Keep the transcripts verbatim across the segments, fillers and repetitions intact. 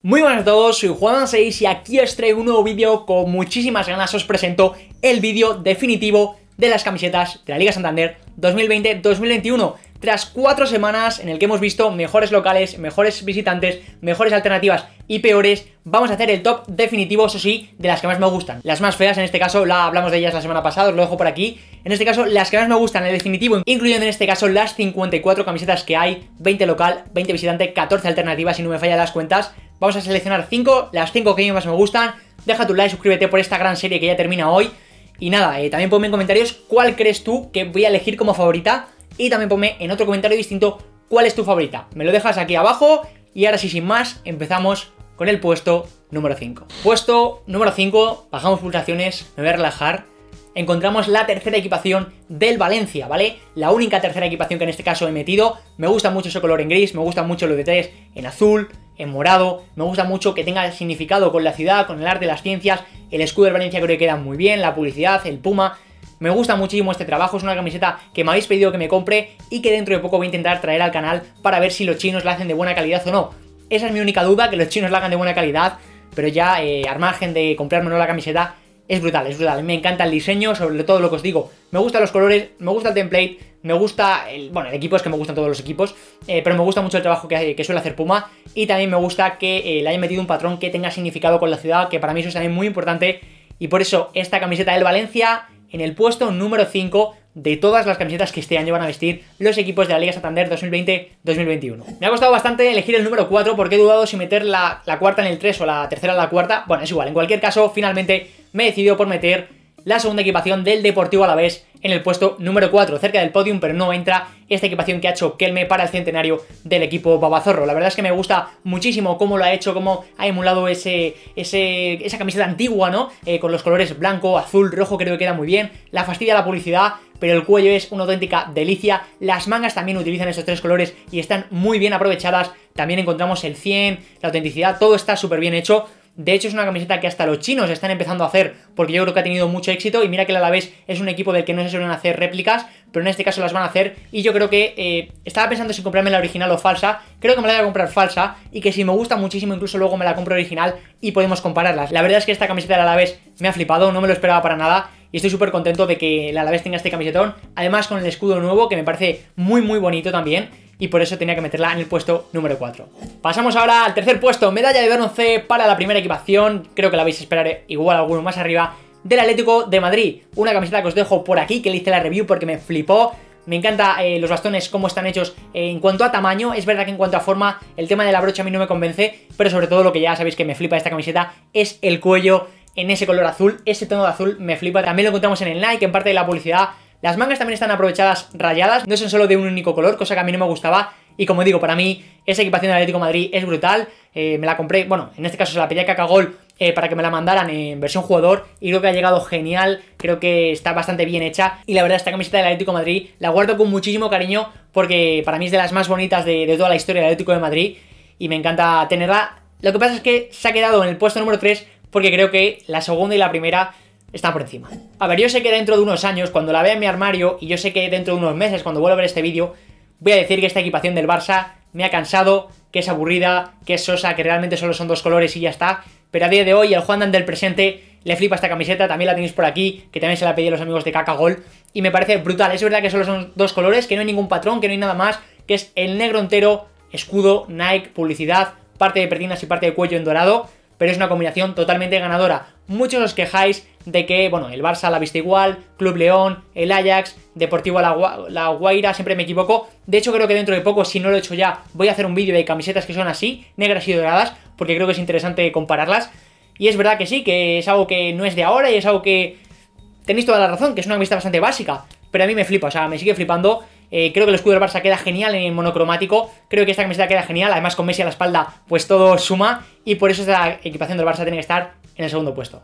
Muy buenas a todos, soy Juan seis y aquí os traigo un nuevo vídeo. Con muchísimas ganas os presento el vídeo definitivo de las camisetas de la Liga Santander dos mil veinte dos mil veintiuno. Tras cuatro semanas en el que hemos visto mejores locales, mejores visitantes, mejores alternativas y peores, vamos a hacer el top definitivo, eso sí, de las que más me gustan. Las más feas, en este caso, la hablamos de ellas la semana pasada, os lo dejo por aquí. En este caso, las que más me gustan en el definitivo, incluyendo en este caso las cincuenta y cuatro camisetas que hay, veinte local, veinte visitante, catorce alternativas, si no me fallan las cuentas. Vamos a seleccionar cinco, las cinco que a mí más me gustan. Deja tu like, suscríbete por esta gran serie que ya termina hoy. Y nada, eh, también ponme en comentarios cuál crees tú que voy a elegir como favorita. Y también ponme en otro comentario distinto cuál es tu favorita. Me lo dejas aquí abajo. Y ahora sí, sin más, empezamos con el puesto número cinco. Puesto número cinco, bajamos pulsaciones, me voy a relajar. Encontramos la tercera equipación del Valencia, ¿vale? La única tercera equipación que en este caso he metido. Me gusta mucho ese color en gris, me gusta mucho los detalles en azul, en morado. Me gusta mucho que tenga significado con la ciudad, con el arte, las ciencias. El escudo del Valencia creo que queda muy bien, la publicidad, el puma. Me gusta muchísimo este trabajo, es una camiseta que me habéis pedido que me compre y que dentro de poco voy a intentar traer al canal para ver si los chinos la hacen de buena calidad o no. Esa es mi única duda, que los chinos la hagan de buena calidad, pero ya eh, al margen de comprarme la camiseta, es brutal, es brutal. Me encanta el diseño, sobre todo lo que os digo. Me gustan los colores, me gusta el template, me gusta, el, bueno, el equipo es que me gustan todos los equipos, eh, pero me gusta mucho el trabajo que, que suele hacer Puma y también me gusta que eh, le hayan metido un patrón que tenga significado con la ciudad, que para mí eso es también muy importante y por eso esta camiseta del Valencia en el puesto número cinco de todas las camisetas que este año van a vestir los equipos de la Liga Santander dos mil veinte dos mil veintiuno. Me ha costado bastante elegir el número cuatro porque he dudado si meter la, la cuarta en el tres o la tercera en la cuarta. Bueno, es igual, en cualquier caso, finalmente me he decidido por meter la segunda equipación del Deportivo Alavés en el puesto número cuatro, cerca del podium, pero no entra esta equipación que ha hecho Kelme para el centenario del equipo Babazorro. La verdad es que me gusta muchísimo cómo lo ha hecho, cómo ha emulado ese, ese, esa camiseta antigua, ¿no? Eh, con los colores blanco, azul, rojo, creo que queda muy bien. La fastidia la publicidad, pero el cuello es una auténtica delicia. Las mangas también utilizan esos tres colores y están muy bien aprovechadas. También encontramos el cien, la autenticidad, todo está súper bien hecho. De hecho es una camiseta que hasta los chinos están empezando a hacer porque yo creo que ha tenido mucho éxito y mira que el Alavés es un equipo del que no se suelen hacer réplicas, pero en este caso las van a hacer y yo creo que eh, estaba pensando si comprarme la original o falsa. Creo que me la voy a comprar falsa y que si me gusta muchísimo incluso luego me la compro original y podemos compararlas. La verdad es que esta camiseta del Alavés me ha flipado, no me lo esperaba para nada y estoy súper contento de que el Alavés tenga este camisetón, además con el escudo nuevo que me parece muy muy bonito también. Y por eso tenía que meterla en el puesto número cuatro. Pasamos ahora al tercer puesto, medalla de bronce para la primera equipación. Creo que la vais a esperar igual alguno más arriba, del Atlético de Madrid. Una camiseta que os dejo por aquí, que le hice la review porque me flipó. Me encanta eh, los bastones, cómo están hechos eh, en cuanto a tamaño. Es verdad que en cuanto a forma, el tema de la brocha a mí no me convence, pero sobre todo lo que ya sabéis que me flipa de esta camiseta es el cuello en ese color azul. Ese tono de azul me flipa. También lo encontramos en el Nike, en parte de la publicidad. Las mangas también están aprovechadas rayadas, no son solo de un único color, cosa que a mí no me gustaba. Y como digo, para mí esa equipación del Atlético de Madrid es brutal. eh, Me la compré, bueno, en este caso se la pedí a Cacagol eh, para que me la mandaran en versión jugador. Y creo que ha llegado genial, creo que está bastante bien hecha. Y la verdad esta camiseta del Atlético de Madrid la guardo con muchísimo cariño porque para mí es de las más bonitas de, de toda la historia del Atlético de Madrid. Y me encanta tenerla. Lo que pasa es que se ha quedado en el puesto número tres porque creo que la segunda y la primera están por encima. A ver, yo sé que dentro de unos años, cuando la vea en mi armario, y yo sé que dentro de unos meses, cuando vuelva a ver este vídeo, voy a decir que esta equipación del Barça me ha cansado, que es aburrida, que es sosa, que realmente solo son dos colores y ya está. Pero a día de hoy, el Juandan del presente le flipa esta camiseta, también la tenéis por aquí, que también se la pedí a los amigos de Cacagol, y me parece brutal. Es verdad que solo son dos colores, que no hay ningún patrón, que no hay nada más, que es el negro entero, escudo, Nike, publicidad, parte de pertinas y parte de cuello en dorado, pero es una combinación totalmente ganadora. Muchos os quejáis de que, bueno, el Barça la viste igual, Club León, el Ajax, Deportivo La, Gua La Guaira, siempre me equivoco. De hecho creo que dentro de poco, si no lo he hecho ya, voy a hacer un vídeo de camisetas que son así, negras y doradas, porque creo que es interesante compararlas. Y es verdad que sí, que es algo que no es de ahora y es algo que tenéis toda la razón, que es una camiseta bastante básica, pero a mí me flipa, o sea, me sigue flipando. Eh, creo que el escudo del Barça queda genial en monocromático. Creo que esta camiseta queda genial. Además con Messi a la espalda pues todo suma. Y por eso esta equipación del Barça tiene que estar en el segundo puesto.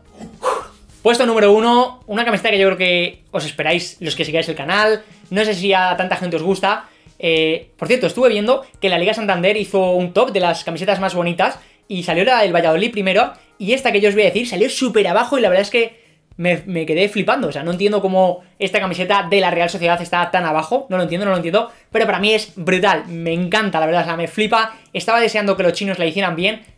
Puesto número uno, una camiseta que yo creo que os esperáis los que sigáis el canal. No sé si a tanta gente os gusta. eh, Por cierto, estuve viendo que la Liga Santander hizo un top de las camisetas más bonitas y salió la del Valladolid primero. Y esta que yo os voy a decir salió súper abajo y la verdad es que Me, me quedé flipando, o sea, no entiendo cómo esta camiseta de la Real Sociedad está tan abajo, no lo entiendo, no lo entiendo, pero para mí es brutal, me encanta, la verdad, o sea, me flipa. Estaba deseando que los chinos la hicieran bien,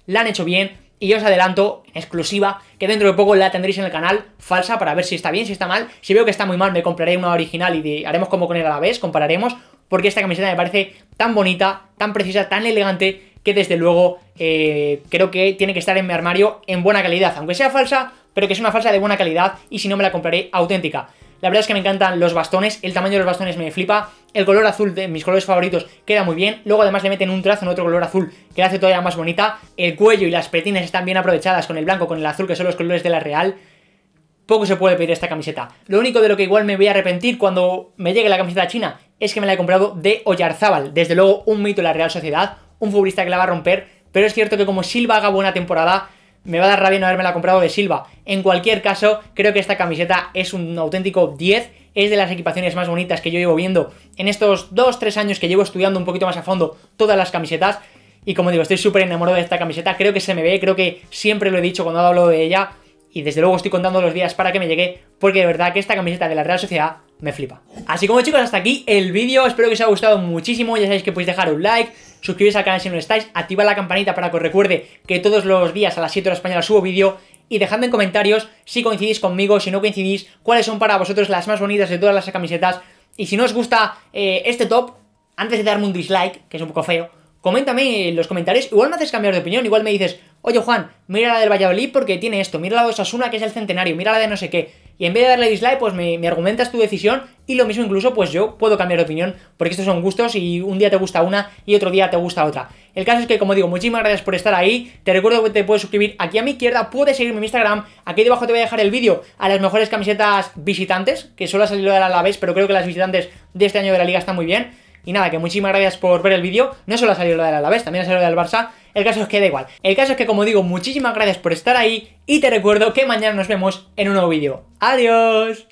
la han hecho bien. Y yo os adelanto, en exclusiva, que dentro de poco la tendréis en el canal, falsa, para ver si está bien, si está mal. Si veo que está muy mal, me compraré una original y de, haremos como con el Alavés, compararemos. Porque esta camiseta me parece tan bonita, tan precisa, tan elegante, que desde luego eh, creo que tiene que estar en mi armario en buena calidad. Aunque sea falsa, pero que es una falsa de buena calidad, y si no me la compraré auténtica. La verdad es que me encantan los bastones, el tamaño de los bastones me flipa, el color azul de mis colores favoritos queda muy bien, luego además le meten un trazo en otro color azul que la hace todavía más bonita, el cuello y las pretinas están bien aprovechadas con el blanco, con el azul, que son los colores de la Real. Poco se puede pedir esta camiseta. Lo único de lo que igual me voy a arrepentir cuando me llegue la camiseta china es que me la he comprado de Oyarzábal, desde luego un mito de la Real Sociedad, un futbolista que la va a romper, pero es cierto que como Silva haga buena temporada, me va a dar rabia no haberme la comprado de Silva. En cualquier caso, creo que esta camiseta es un auténtico diez, es de las equipaciones más bonitas que yo llevo viendo en estos dos tres años que llevo estudiando un poquito más a fondo todas las camisetas. Y como digo, estoy súper enamorado de esta camiseta, creo que se me ve, creo que siempre lo he dicho cuando he hablado de ella. Y desde luego estoy contando los días para que me llegue, porque de verdad que esta camiseta de la Real Sociedad me flipa. Así como chicos, hasta aquí el vídeo, espero que os haya gustado muchísimo, ya sabéis que podéis dejar un like, suscribiros al canal si no lo estáis, activad la campanita para que os recuerde que todos los días a las siete horas españolas subo vídeo, y dejadme en comentarios si coincidís conmigo, si no coincidís, cuáles son para vosotros las más bonitas de todas las camisetas, y si no os gusta eh, este top, antes de darme un dislike, que es un poco feo, coméntame en los comentarios, igual me haces cambiar de opinión, igual me dices, oye Juan, mira la del Valladolid porque tiene esto, mira la de Osasuna que es el centenario, mira la de no sé qué, y en vez de darle dislike pues me, me argumentas tu decisión, y lo mismo incluso pues yo puedo cambiar de opinión, porque estos son gustos y un día te gusta una y otro día te gusta otra. El caso es que, como digo, muchísimas gracias por estar ahí, te recuerdo que te puedes suscribir aquí a mi izquierda, puedes seguirme en mi Instagram, aquí debajo te voy a dejar el vídeo a las mejores camisetas visitantes, que solo ha salido de la Alavés, pero creo que las visitantes de este año de la Liga están muy bien. Y nada, que muchísimas gracias por ver el vídeo. No solo ha salido la del Alavés, también ha salido la del Barça. El caso es que da igual. El caso es que, como digo, muchísimas gracias por estar ahí. Y te recuerdo que mañana nos vemos en un nuevo vídeo. ¡Adiós!